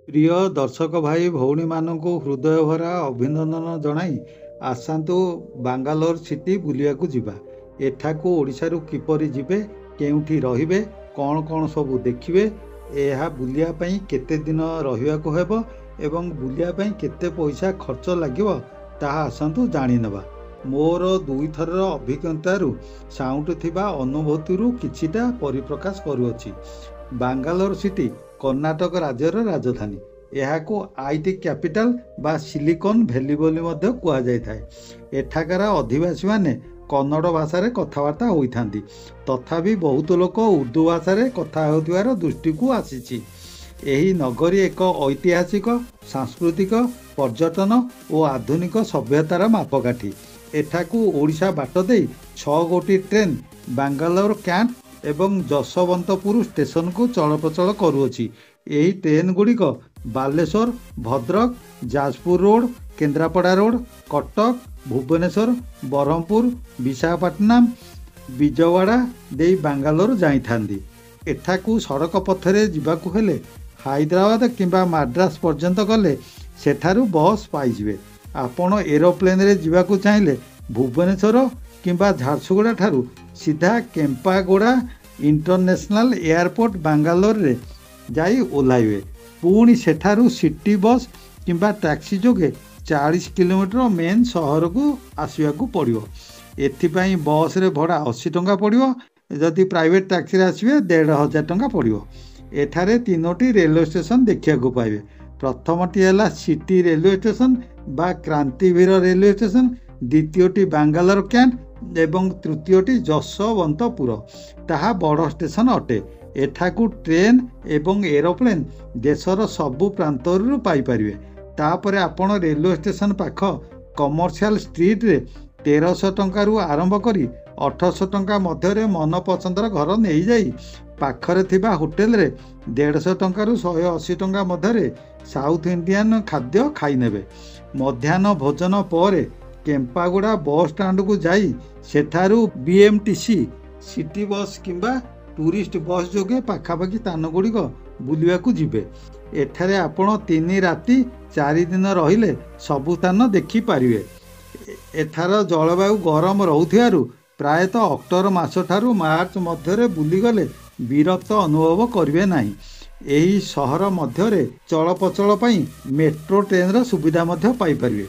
ପ୍ରିୟ ଦର୍ଶକ ଭାଇ ଭଉଣୀମାନଙ୍କୁ ହୃଦୟ ଭରା ଅଭିନନ୍ଦନ ଜଣାଇ ଆସନ୍ତୁ ବାଙ୍ଗାଲୋର ସିଟି ବୁଲିବାକୁ ଯିବା। ଏଠାକୁ ଓଡ଼ିଶାରୁ କିପରି ଯିବେ, କେଉଁଠି ରହିବେ, କ'ଣ କ'ଣ ସବୁ ଦେଖିବେ, ଏହା ବୁଲିବା ପାଇଁ କେତେ ଦିନ ରହିବାକୁ ହେବ ଏବଂ ବୁଲିବା ପାଇଁ କେତେ ପଇସା ଖର୍ଚ୍ଚ ଲାଗିବ ତାହା ଆସନ୍ତୁ ଜାଣିନେବା। ମୋର ଦୁଇଥରର ଅଭିଜ୍ଞତାରୁ ସାଉଁଟୁଥିବା ଅନୁଭୂତିରୁ କିଛିଟା ପରିପ୍ରକାଶ କରୁଅଛି। ବାଙ୍ଗାଲୋର ସିଟି କର୍ଣ୍ଣାଟକ ରାଜ୍ୟର ରାଜଧାନୀ। ଏହାକୁ ଆଇଟି କ୍ୟାପିଟାଲ ବା ସିଲିକନ୍ ଭ୍ୟାଲି ବୋଲି ମଧ୍ୟ କୁହାଯାଇଥାଏ। ଏଠାକାର ଅଧିବାସୀମାନେ କନ୍ନଡ଼ ଭାଷାରେ କଥାବାର୍ତ୍ତା ହୋଇଥାନ୍ତି, ତଥାପି ବହୁତ ଲୋକ ଉର୍ଦ୍ଦୁ ଭାଷାରେ କଥା ହେଉଥିବାର ଦୃଷ୍ଟିକୁ ଆସିଛି। ଏହି ନଗରୀ ଏକ ଐତିହାସିକ, ସାଂସ୍କୃତିକ, ପର୍ଯ୍ୟଟନ ଓ ଆଧୁନିକ ସଭ୍ୟତାର ମାପକାଠି। ଏଠାକୁ ଓଡ଼ିଶା ବାଟ ଦେଇ 6 ଗୋଟି ଟ୍ରେନ୍ ବାଙ୍ଗାଲୋର କ୍ୟାଣ୍ଟ ଏବଂ ଯଶବନ୍ତପୁର ଷ୍ଟେସନକୁ ଚଳପ୍ରଚଳ କରୁଅଛି। ଏହି ଟ୍ରେନ୍ଗୁଡ଼ିକ ବାଲେଶ୍ୱର, ଭଦ୍ରକ, ଯାଜପୁର ରୋଡ଼, କେନ୍ଦ୍ରାପଡ଼ା ରୋଡ଼, କଟକ, ଭୁବନେଶ୍ୱର, ବରହମପୁର, ବିଶାଖାପାଟନାମ, ବିଜୟୱାଡ଼ା ଦେଇ ବାଙ୍ଗାଲୋର ଯାଇଥାନ୍ତି। ଏଠାକୁ ସଡ଼କ ପଥରେ ଯିବାକୁ ହେଲେ ହାଇଦ୍ରାବାଦ କିମ୍ବା ମାଡ୍ରାସ ପର୍ଯ୍ୟନ୍ତ ଗଲେ ସେଠାରୁ ବସ୍ ପାଇଯିବେ। ଆପଣ ଏରୋପ୍ଲେନ୍ରେ ଯିବାକୁ ଚାହିଁଲେ ଭୁବନେଶ୍ୱର କିମ୍ବା ଝାରସୁଗୁଡ଼ା ଠାରୁ ସିଧା କେମ୍ପାଗୋଡ଼ା ଇଣ୍ଟରନ୍ୟାସନାଲ ଏୟାରପୋର୍ଟ ବାଙ୍ଗାଲୋରରେ ଯାଇ ଓହ୍ଲାଇବେ। ପୁଣି ସେଠାରୁ ସିଟି ବସ୍ କିମ୍ବା ଟ୍ୟାକ୍ସି ଯୋଗେ 40 କିଲୋମିଟର ମେନ୍ ସହରକୁ ଆସିବାକୁ ପଡ଼ିବ। ଏଥିପାଇଁ ବସ୍ରେ ଭଡ଼ା 80 ଟଙ୍କା ପଡ଼ିବ। ଯଦି ପ୍ରାଇଭେଟ୍ ଟ୍ୟାକ୍ସିରେ ଆସିବେ 1500 ଟଙ୍କା ପଡ଼ିବ। ଏଠାରେ 3ଟି ରେଲୱେ ଷ୍ଟେସନ ଦେଖିବାକୁ ପାଇବେ। ପ୍ରଥମଟି ହେଲା ସିଟି ରେଲୱେ ଷ୍ଟେସନ ବା କ୍ରାନ୍ତିବୀର ରେଲୱେ ଷ୍ଟେସନ, ଦ୍ୱିତୀୟଟି ବାଙ୍ଗାଲୋର କ୍ୟାଣ୍ଟ ଏବଂ ତୃତୀୟଟି ଯଶବନ୍ତପୁର। ତାହା ବଡ଼ ଷ୍ଟେସନ ଅଟେ। ଏଠାକୁ ଟ୍ରେନ୍ ଏବଂ ଏରୋପ୍ଲେନ୍ ଦେଶର ସବୁ ପ୍ରାନ୍ତରରୁ ପାଇପାରିବେ। ତାପରେ ଆପଣ ରେଲୱେ ଷ୍ଟେସନ ପାଖ କମର୍ସିଆଲ ଷ୍ଟ୍ରିଟ୍ରେ 1300 ଟଙ୍କାରୁ ଆରମ୍ଭ କରି 1800 ଟଙ୍କା ମଧ୍ୟରେ ମନପସନ୍ଦର ଘର ନେଇଯାଇ ପାଖରେ ଥିବା ହୋଟେଲରେ 150 ଟଙ୍କାରୁ 180 ଟଙ୍କା ମଧ୍ୟରେ ସାଉଥ୍ ଇଣ୍ଡିଆନ ଖାଦ୍ୟ ଖାଇନେବେ। ମଧ୍ୟାହ୍ନ ଭୋଜନ ପରେ କେମ୍ପାଗୋଡ଼ା ବସ୍ ଷ୍ଟାଣ୍ଡକୁ ଯାଇ ସେଠାରୁ BMTC ସିଟି ବସ୍ କିମ୍ବା ଟୁରିଷ୍ଟ ବସ୍ ଯୋଗେ ପାଖାପାଖି ସ୍ଥାନଗୁଡ଼ିକ ବୁଲିବାକୁ ଯିବେ। ଏଠାରେ ଆପଣ 3 ରାତି 4 ଦିନ ରହିଲେ ସବୁ ସ୍ଥାନ ଦେଖିପାରିବେ। ଏଠାର ଜଳବାୟୁ ଗରମ ରହୁଥିବାରୁ ପ୍ରାୟତଃ ଅକ୍ଟୋବର ମାସଠାରୁ ମାର୍ଚ୍ଚ ମଧ୍ୟରେ ବୁଲିଗଲେ ବିରକ୍ତ ଅନୁଭବ କରିବେ ନାହିଁ। ଏହି ସହର ମଧ୍ୟରେ ଚଳପ୍ରଚଳ ପାଇଁ ମେଟ୍ରୋ ଟ୍ରେନ୍ର ସୁବିଧା ମଧ୍ୟ ପାଇପାରିବେ।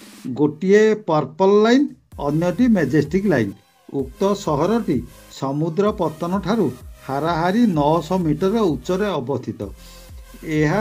ଗୋଟିଏ ପର୍ପଲ ଲାଇନ୍, ଅନ୍ୟଟି ମେଜେଷ୍ଟିକ୍ ଲାଇନ୍। ଉକ୍ତ ସହରଟି ସମୁଦ୍ର ପତ୍ତନ ଠାରୁ ହାରାହାରି 900 ମିଟର ଉଚ୍ଚରେ ଅବସ୍ଥିତ। ଏହା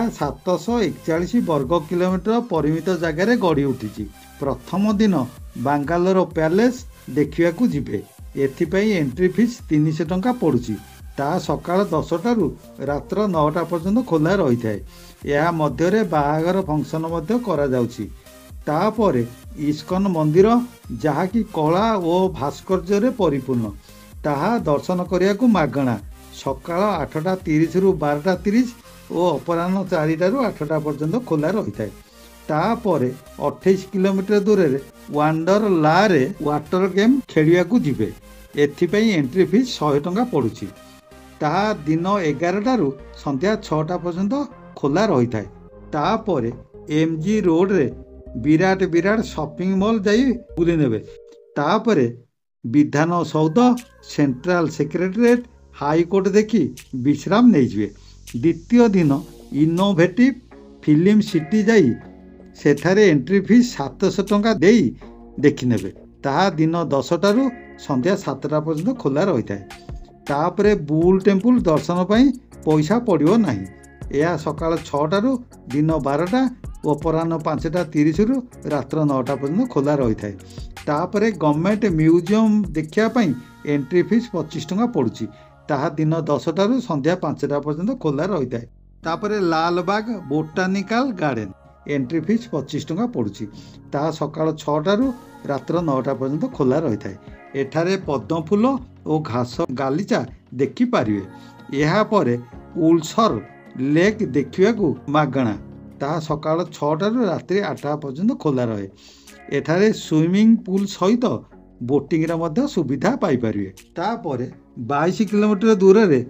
741 ବର୍ଗ କିଲୋମିଟର ପରିମିତ ଜାଗାରେ ଗଢ଼ି ଉଠିଛି। ପ୍ରଥମ ଦିନ ବାଙ୍ଗାଲୋର ପ୍ୟାଲେସ୍ ଦେଖିବାକୁ ଯିବେ। ଏଥିପାଇଁ ଏଣ୍ଟ୍ରି ଫିସ୍ 300 ଟଙ୍କା ପଡ଼ୁଛି। ତାହା ସକାଳ 10ଟାରୁ ରାତ୍ର 9ଟା ପର୍ଯ୍ୟନ୍ତ ଖୋଲା ରହିଥାଏ। ଏହା ମଧ୍ୟରେ ବାହାଘର ଫଙ୍କସନ୍ ମଧ୍ୟ କରାଯାଉଛି। ତାପରେ ଇସ୍କନ ମନ୍ଦିର, ଯାହାକି କଳା ଓ ଭାସ୍କର୍ଯ୍ୟରେ ପରିପୂର୍ଣ୍ଣ, ତାହା ଦର୍ଶନ କରିବାକୁ ମାଗଣା। ସକାଳ 8:30ରୁ 12:30 ଓ ଅପରାହ୍ନ 4ଟାରୁ 8ଟା ପର୍ଯ୍ୟନ୍ତ ଖୋଲା ରହିଥାଏ। ତାପରେ 28 କିଲୋମିଟର ଦୂରରେ ୱାଣ୍ଡରଲାରେ ୱାଟର ଗେମ୍ ଖେଳିବାକୁ ଯିବେ। ଏଥିପାଇଁ ଏଣ୍ଟ୍ରି ଫିସ୍ 100 ଟଙ୍କା ପଡ଼ୁଛି। ତାହା ଦିନ 11ଟାରୁ ସନ୍ଧ୍ୟା 6ଟା ପର୍ଯ୍ୟନ୍ତ ଖୋଲା ରହିଥାଏ। ତାପରେ MG ରୋଡ଼ରେ ବିରାଟ ସପିଂ ମଲ୍ ଯାଇ ବୁଲି ନେବେ। ତାପରେ Vidhana Soudha, central secretariat, high court ଦେଖି ବିଶ୍ରାମ ନେଇଯିବେ। ଦ୍ୱିତୀୟ ଦିନ ଇନୋଭେଟିଭ୍ ଫିଲ୍ମ ସିଟି ଯାଇ ସେଠାରେ ଏଣ୍ଟ୍ରି ଫିସ୍ 700 ଟଙ୍କା ଦେଇ ଦେଖିନେବେ। ତାହା ଦିନ 10ଟାରୁ ସନ୍ଧ୍ୟା 7ଟା ପର୍ଯ୍ୟନ୍ତ ଖୋଲା ରହିଥାଏ। ତାପରେ ବୁଲ୍ ଟେମ୍ପୁଲ ଦର୍ଶନ ପାଇଁ ପଇସା ପଡ଼ିବ ନାହିଁ। ଏହା ସକାଳ 6ଟାରୁ ଦିନ 12ଟା ଓ ଅପରାହ୍ନ 5:30ରୁ ରାତ୍ର 9ଟା ପର୍ଯ୍ୟନ୍ତ ଖୋଲା ରହିଥାଏ। ତାପରେ ଗଭର୍ଣ୍ଣମେଣ୍ଟ ମ୍ୟୁଜିୟମ୍ ଦେଖିବା ପାଇଁ ଏଣ୍ଟ୍ରି ଫିସ୍ 25 ଟଙ୍କା ପଡ଼ୁଛି। ତାହା ଦିନ 10ଟାରୁ ସନ୍ଧ୍ୟା 5ଟା ପର୍ଯ୍ୟନ୍ତ ଖୋଲା ରହିଥାଏ। ତାପରେ Lalbagh botanical garden, entry fees 25 ଟଙ୍କା ପଡ଼ୁଛି। ତାହା ସକାଳ 6ଟାରୁ ରାତ୍ର 9ଟା ପର୍ଯ୍ୟନ୍ତ ଖୋଲା ରହିଥାଏ। ଏଠାରେ ପଦ୍ମଫୁଲ ଓ ଘାସ ଗାଲିଚା ଦେଖିପାରିବେ। ଏହାପରେ ଉଲସର ଲେକ୍ ଦେଖିବାକୁ ମାଗଣା। ତାହା ସକାଳ 6ଟାରୁ ରାତ୍ରି 8ଟା ପର୍ଯ୍ୟନ୍ତ ଖୋଲା ରହେ। ଏଠାରେ ସୁଇମିଂ ପୁଲ୍ ସହିତ ବୋଟିଂର ମଧ୍ୟ ସୁବିଧା ପାଇପାରିବେ। ତାପରେ 22 କିଲୋମିଟର ଦୂରରେ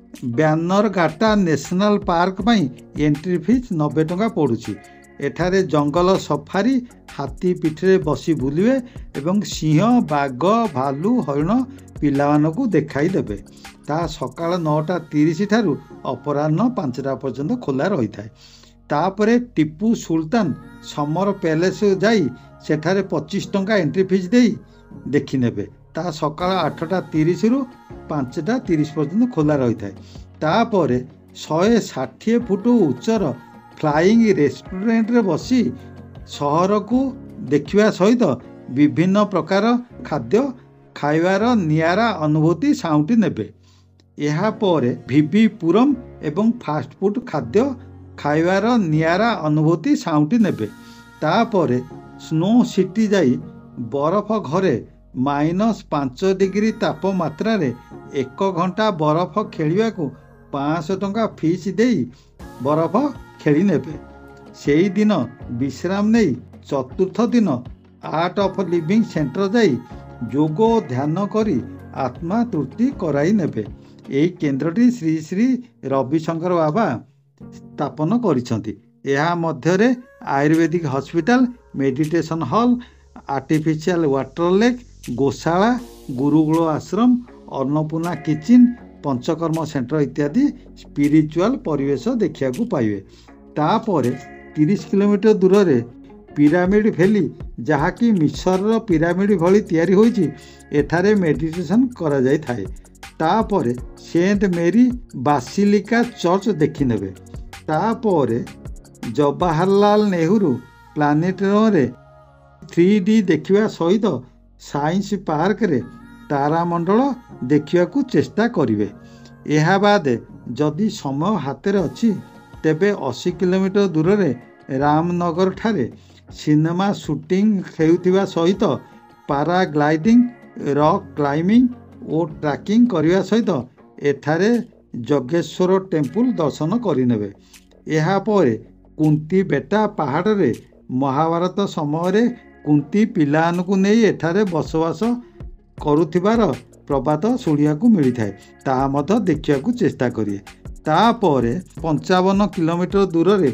ବ୍ୟାନରଘାଟା ନ୍ୟାସନାଲ ପାର୍କ ପାଇଁ ଏଣ୍ଟ୍ରି ଫିସ୍ 90 ଟଙ୍କା ପଡ଼ୁଛି। ଏଠାରେ ଜଙ୍ଗଲ ସଫାରି, ହାତୀ ପିଠିରେ ବସି ବୁଲିବେ ଏବଂ ସିଂହ, ବାଘ, ଭାଲୁ, ହରିଣ ପିଲାମାନଙ୍କୁ ଦେଖାଇ ଦେବେ। ତାହା ସକାଳ 9:30 ଠାରୁ ଅପରାହ୍ନ 5ଟା ପର୍ଯ୍ୟନ୍ତ ଖୋଲା ରହିଥାଏ। ତାପରେ ଟିପୁ ସୁଲତାନ ସମର ପ୍ୟାଲେସ୍ ଯାଇ ସେଠାରେ 25 ଟଙ୍କା ଏଣ୍ଟ୍ରି ଫିସ୍ ଦେଇ ଦେଖିନେବେ। ତାହା ସକାଳ 8:30ରୁ 5:30 ପର୍ଯ୍ୟନ୍ତ ଖୋଲା ରହିଥାଏ। ତାପରେ 160 ଫୁଟ ଉଚ୍ଚର ଫ୍ଲାଇଂ ରେଷ୍ଟୁରାଣ୍ଟରେ ବସି ସହରକୁ ଦେଖିବା ସହିତ ବିଭିନ୍ନ ପ୍ରକାର ଖାଦ୍ୟ ଖାଇବାର ନିଆରା ଅନୁଭୂତି ସାଉଁଟି ନେବେ। ଏହାପରେ ଭିଭି ପୁରମ୍ ଏବଂ ଫାଷ୍ଟଫୁଡ୍ ଖାଦ୍ୟ ଖାଇବାର ନିଆରା ଅନୁଭୂତି ସାଉଁଟି ନେବେ। ତାପରେ ସ୍ନୋ ସିଟି ଯାଇ ବରଫ ଘରେ -5 ଡିଗ୍ରୀ ତାପମାତ୍ରାରେ 1 ଘଣ୍ଟା ବରଫ ଖେଳିବାକୁ 500 ଟଙ୍କା ଫିସ୍ ଦେଇ ବରଫ ଖେଳି ନେବେ। ସେଇଦିନ ବିଶ୍ରାମ ନେଇ ଚତୁର୍ଥ ଦିନ ଆର୍ଟ ଅଫ୍ ଲିଭିଂ ସେଣ୍ଟର ଯାଇ ଯୋଗ ଓ ଧ୍ୟାନ କରି ଆତ୍ମା ତୃପ୍ତି କରାଇ ନେବେ। ଏହି କେନ୍ଦ୍ରଟି ଶ୍ରୀ ଶ୍ରୀ ରବିଶଙ୍କର ବାବା ସ୍ଥାପନ କରିଛନ୍ତି। ଏହା ମଧ୍ୟରେ ayurvedic hospital, meditation hall, artificial water lake, ଗୋଶାଳା, ଗୁରୁକୁଳ ଆଶ୍ରମ, ଅନ୍ନପୂର୍ଣ୍ଣା କିଚେନ୍, ପଞ୍ଚକର୍ମ ସେଣ୍ଟର ଇତ୍ୟାଦି ସ୍ପିରିଚୁଆଲ ପରିବେଶ ଦେଖିବାକୁ ପାଇବେ। ତାପରେ 30 କିଲୋମିଟର ଦୂରରେ ପିରାମିଡ ଭ୍ୟାଲି, ଯାହାକି ମିଶରର ପିରାମିଡ ଭଳି ତିଆରି ହୋଇଛି, ଏଠାରେ ମେଡିଟେସନ କରାଯାଇଥାଏ। ତାପରେ ସେଣ୍ଟ ମେରୀ ବାସିଲିକା ଚର୍ଚ୍ଚ ଦେଖିନେବେ। ତାପରେ ଜବାହରଲାଲ ନେହେରୁ ପ୍ଲାନେଟୋରିୟମରେ 3D ଦେଖିବା ସହିତ ସାଇନ୍ସ ପାର୍କରେ ତାରାମଣ୍ଡଳ ଦେଖିବାକୁ ଚେଷ୍ଟା କରିବେ। ଏହା ବାଦ ଯଦି ସମୟ ହାତରେ ଅଛି ତେବେ 80 କିଲୋମିଟର ଦୂରରେ ରାମନଗର ଠାରେ ସିନେମା ସୁଟିଂ ହେଉଥିବା ସହିତ ପାରାଗ୍ଲାଇଡିଂ, ରକ୍ କ୍ଲାଇମ୍ବିଂ ଓ ଟ୍ରାକିଂ କରିବା ସହିତ ଏଠାରେ ଯଜ୍ଞେଶ୍ୱର ଟେମ୍ପୁଲ ଦର୍ଶନ କରିନେବେ। ଏହାପରେ କୁନ୍ତି ବେଟା ପାହାଡ଼ରେ ମହାଭାରତ ସମୟରେ କୁନ୍ତି ପିଲାମାନଙ୍କୁ ନେଇ ଏଠାରେ ବସବାସ କରୁଥିବାର ପ୍ରବାଦ ଶୁଣିବାକୁ ମିଳିଥାଏ। ତାହା ମଧ୍ୟ ଦେଖିବାକୁ ଚେଷ୍ଟା କରିବେ। ତାପରେ 55 କିଲୋମିଟର ଦୂରରେ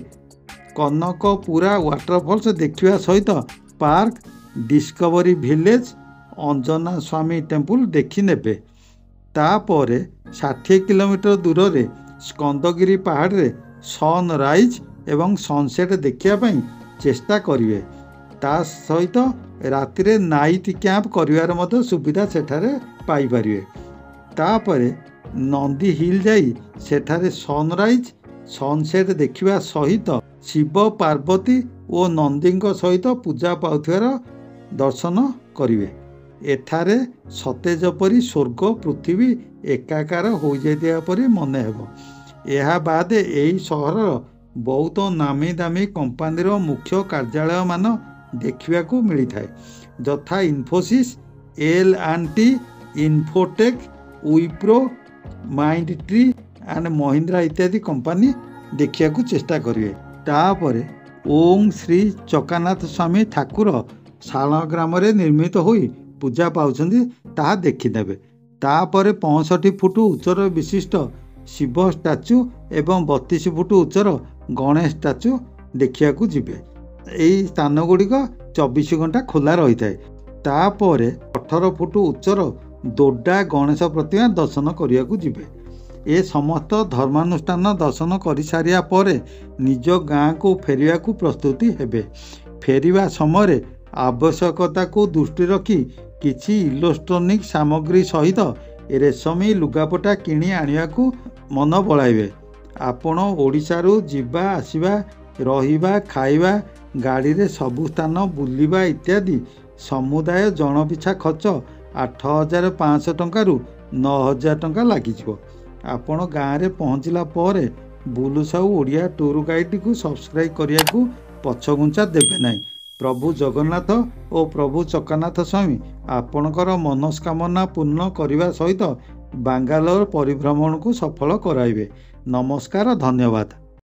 କନକପୁରା ୱାଟରଫଲ୍ସ ଦେଖିବା ସହିତ park, discovery village, Anjana Swami temple ଦେଖିନେବେ। ତାପରେ 60 କିଲୋମିଟର ଦୂରରେ ସ୍କନ୍ଦଗିରି ପାହାଡ଼ରେ ସନରାଇଜ୍ ଏବଂ ସନସେଟ୍ ଦେଖିବା ପାଇଁ ଚେଷ୍ଟା କରିବେ। ତା ସହିତ ରାତିରେ ନାଇଟ୍ କ୍ୟାମ୍ପ କରିବାର ମଧ୍ୟ ସୁବିଧା ସେଠାରେ ପାଇପାରିବେ। ତାପରେ ନନ୍ଦୀ ହିଲ୍ ଯାଇ ସେଠାରେ ସନରାଇଜ୍, ସନସେଟ୍ ଦେଖିବା ସହିତ ଶିବ, ପାର୍ବତୀ ଓ ନନ୍ଦୀଙ୍କ ସହିତ ପୂଜା ପାଉଥିବାର ଦର୍ଶନ କରିବେ। ଏଠାରେ ସତେଜ ପରି ସ୍ୱର୍ଗ ପୃଥିବୀ ଏକାକାର ହୋଇଯାଇଥିବା ପରି ମନେ ହେବ। ଏହା ବାଦ ଏହି ସହରର ବହୁତ ନାମୀ ଦାମୀ କମ୍ପାନୀର ମୁଖ୍ୟ କାର୍ଯ୍ୟାଳୟମାନ ଦେଖିବାକୁ ମିଳିଥାଏ, ଯଥା ଇନଫୋସିସ୍, L&T, ଇନଫୋଟେକ୍, ୱିପ୍ରୋ, ମାଇଣ୍ଡଟ୍ରି ଆଣ୍ଡ ମହିନ୍ଦ୍ରା ଇତ୍ୟାଦି କମ୍ପାନୀ ଦେଖିବାକୁ ଚେଷ୍ଟା କରିବେ। ତାପରେ ଓଁ ଶ୍ରୀ ଚକାନାଥ ସ୍ୱାମୀ ଠାକୁର ଶାଳଗ୍ରାମରେ ନିର୍ମିତ ହୋଇ ପୂଜା ପାଉଛନ୍ତି, ତାହା ଦେଖିନେବେ। ତାପରେ 65 ଫୁଟ ଉଚ୍ଚର ବିଶିଷ୍ଟ ଶିବ ଷ୍ଟାଚ୍ୟୁ ଏବଂ 32 ଫୁଟ ଉଚ୍ଚର ଗଣେଶ ଷ୍ଟାଚ୍ୟୁ ଦେଖିବାକୁ ଯିବେ। ଏହି ସ୍ଥାନ ଗୁଡ଼ିକ 24 ଘଣ୍ଟା ଖୋଲା ରହିଥାଏ। ତାପରେ 18 ଫୁଟ ଉଚ୍ଚର ଦୋଡା ଗଣେଶ ପ୍ରତିମା ଦର୍ଶନ କରିବାକୁ ଯିବେ। ଏ ସମସ୍ତ ଧର୍ମାନୁଷ୍ଠାନ ଦର୍ଶନ କରିସାରିବା ପରେ ନିଜ ଗାଁକୁ ଫେରିବାକୁ ପ୍ରସ୍ତୁତି ହେବେ। ଫେରିବା ସମୟରେ ଆବଶ୍ୟକତାକୁ ଦୃଷ୍ଟିରେ ରଖି କିଛି ଇଲେକ୍ଟ୍ରୋନିକ୍ ସାମଗ୍ରୀ ସହିତ ରେଶମୀ ଲୁଗାପଟା କିଣି ଆଣିବାକୁ ମନ ବଳାଇବେ। ଆପଣ ଓଡ଼ିଶାରୁ ଯିବା ଆସିବା, ରହିବା, ଖାଇବା, ଗାଡ଼ିରେ ସବୁ ସ୍ଥାନ ବୁଲିବା ଇତ୍ୟାଦି ସମୁଦାୟ ଜଣ ପିଛା ଖର୍ଚ୍ଚ 8,500 ଟଙ୍କାରୁ 9,000 ଟଙ୍କା ଲାଗିଯିବ। ଆପଣ ଗାଁରେ ପହଞ୍ଚିଲା ପରେ ବୁଲୁ ସାହୁ ଓଡ଼ିଆ ଟୁର୍ ଗାଇଡ଼କୁ ସବସ୍କ୍ରାଇବ୍ କରିବାକୁ ପଛଘୁଞ୍ଚା ଦେବେ ନାହିଁ। ପ୍ରଭୁ ଜଗନ୍ନାଥ ଓ ପ୍ରଭୁ ଚକାନାଥ ସ୍ୱାମୀ ଆପଣଙ୍କର ମନସ୍କାମନା ପୂର୍ଣ୍ଣ କରିବା ସହିତ ବାଙ୍ଗାଲୋର ପରିଭ୍ରମଣକୁ ସଫଳ କରାଇବେ। ନମସ୍କାର, ଧନ୍ୟବାଦ।